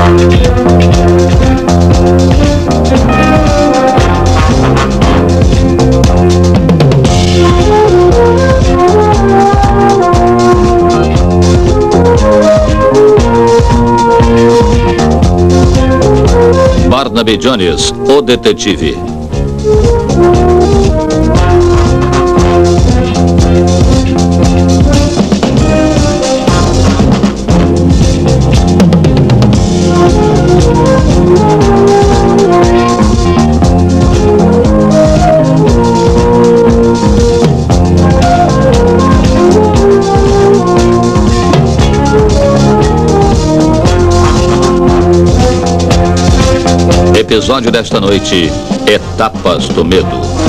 Barnaby Jones, o detetive. Episódio desta noite: Etapas do Medo.